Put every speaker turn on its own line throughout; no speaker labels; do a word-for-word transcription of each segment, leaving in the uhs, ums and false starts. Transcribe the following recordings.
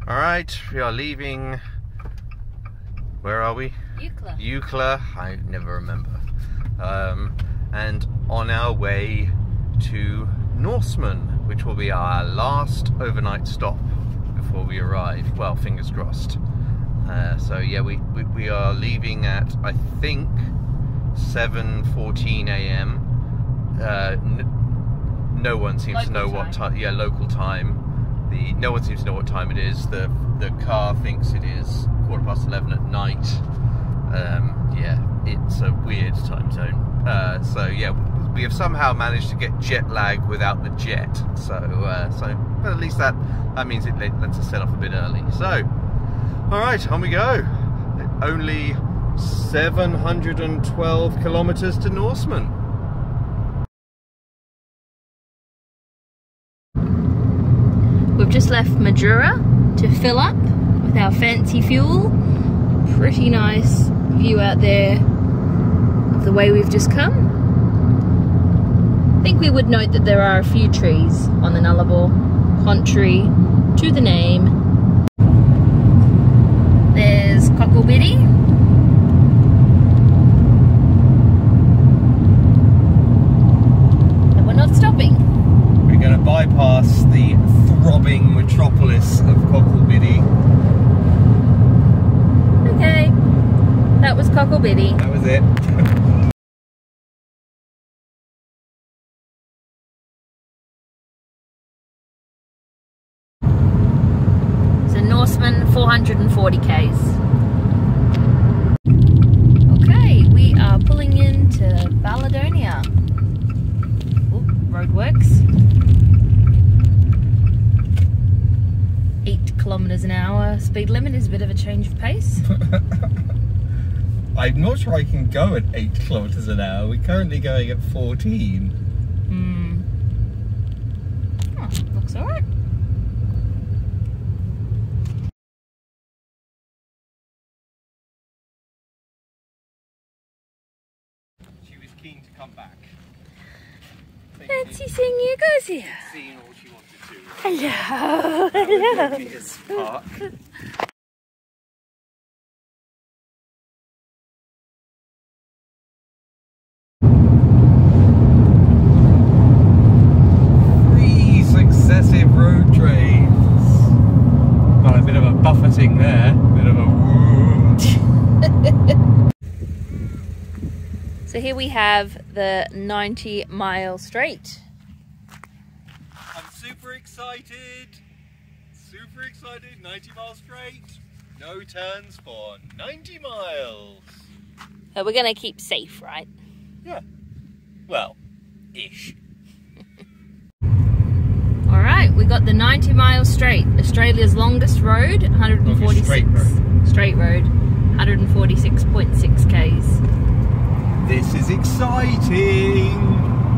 Alright, we are leaving. Where are we?
Eucla.
Eucla, I never remember. Um, and on our way to Norseman, which will be our last overnight stop before we arrive. Well, fingers crossed. Uh, so yeah, we, we, we are leaving at, I think, seven fourteen a m Uh, no one seems
local
to know
time.
what time. Yeah, local time. The no one seems to know what time it is. The the car thinks it is quarter past eleven at night. Um, yeah, it's a weird time zone. Uh, so yeah, we have somehow managed to get jet lag without the jet. So uh, so, but at least that that means it lets us set off a bit early. So, all right, on we go. Only seven hundred and twelve kilometers to Norseman.
We've just left Majura to fill up with our fancy fuel. Pretty nice view out there of the way we've just come. I think we would note that there are a few trees on the Nullarbor, contrary to the name. There's Cocklebiddy. And we're not stopping.
We're going to bypass the throbbing metropolis of Cocklebiddy.
Okay, that was Cocklebiddy.
That was it.
So Norseman, four hundred forty kays. Okay, we are pulling into Balladonia. Oop, roadworks. Eight kilometers an hour speed limit is a bit of a change of pace.
I'm not sure I can go at eight kilometers an hour. We're currently going at fourteen.
Hmm. Oh, looks alright.
She was keen to come back.
Fancy seeing you guys here.
Seeing all she wanted to.
Hello, hello.
Obvious park. Three successive road trains. Got a bit of a buffeting there. Bit of a woo.
So here we have the ninety mile straight.
I'm super excited. Super excited. ninety miles straight. No turns for ninety miles.
So we're gonna keep safe, right?
Yeah. Well, ish.
All right, we got the ninety mile straight, Australia's longest road, one hundred forty-six.
Longest straight road.
Straight road, one hundred forty-six point six kays.
This is exciting.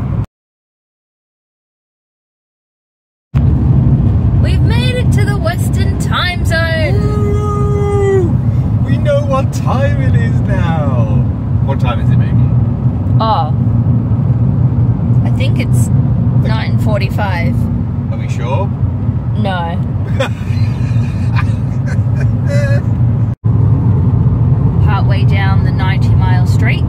We've made it to the Western Time Zone.
Woo! We know what time it is now. What time is it, baby?
Oh, I think it's nine forty-five.
Are we sure?
No. Partway down the ninety mile straight.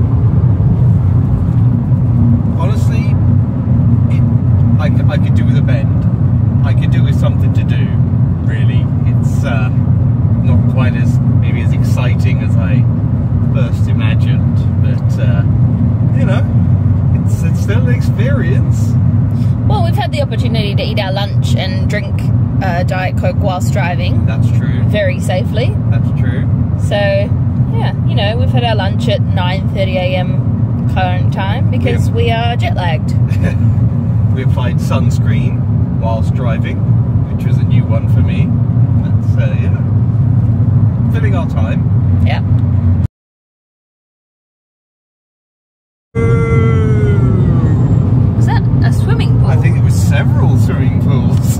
Honestly, it, I, I could do with a bend. I could do with something to do, really. It's uh, not quite as, maybe as exciting as I first imagined, but, uh, you know, it's, it's still an experience.
Well, we've had the opportunity to eat our lunch and drink uh, Diet Coke whilst driving.
That's true.
Very safely.
That's true.
So, yeah, you know, we've had our lunch at nine thirty a m current time because
Yep.
we are jet lagged.
We applied sunscreen whilst driving, which was a new one for me. That's, uh, yeah, filling our time.
Yep. Was that a swimming pool?
I think it was several swimming pools.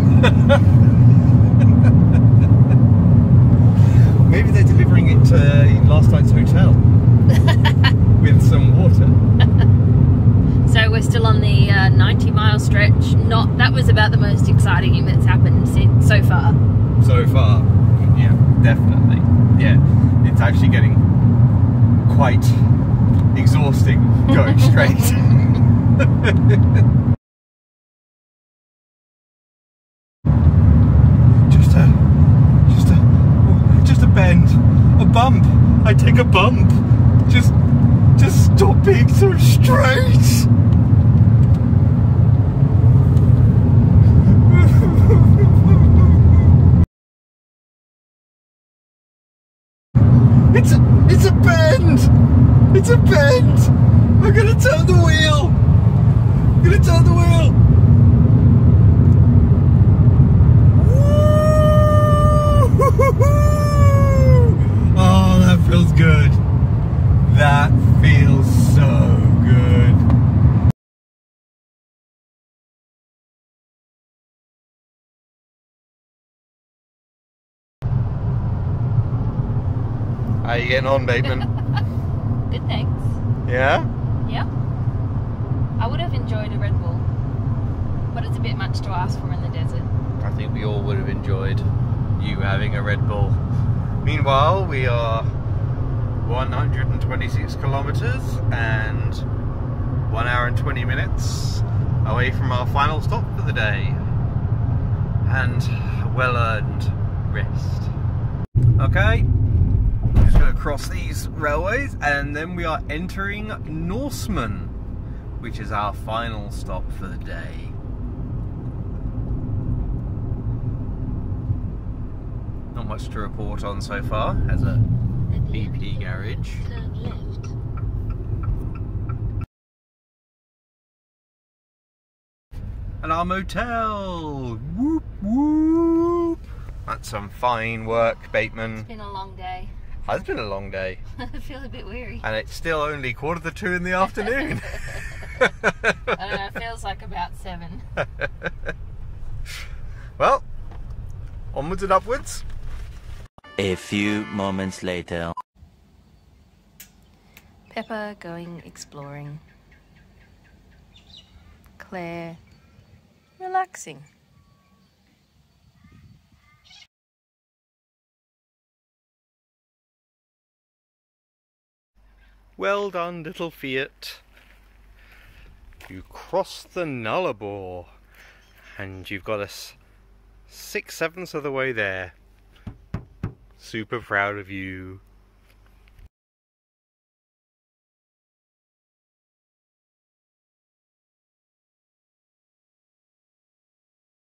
Maybe they're delivering it to last night's hotel with some water.
So we're still on the uh, uh, ninety mile stretch. Not that was about the most exciting that's happened since so far.
So far, yeah, definitely. Yeah, it's actually getting quite exhausting going straight. just a, just a, just a bend, a bump. I take a bump. Just, just stop being so straight. It's a, it's a bend! It's a bend! I'm gonna turn the wheel! I'm gonna turn the wheel! Oh, that feels good. That feels so good. How you getting on, Bateman?
Good, thanks.
Yeah?
Yeah. I would have enjoyed a Red Bull, but it's a bit much to ask for in the desert.
I think we all would have enjoyed you having a Red Bull. Meanwhile, we are one hundred twenty-six kilometers and one hour and twenty minutes away from our final stop for the day. And a well-earned rest. Okay. Just going to cross these railways and then we are entering Norseman, which is our final stop for the day. Not much to report on so far. Has a B P garage.
Turn left.
And our motel. Whoop whoop. That's some fine work, Bateman.
It's been a long day.
It's been a long day.
I feel a bit weary.
And it's still only quarter to two in the afternoon.
I don't know, it feels like about seven.
Well, onwards and upwards.
A few moments later.
Pepper going exploring. Claire relaxing.
Well done, little Fiat. You crossed the Nullarbor and you've got us six sevenths of the way there. Super proud of you.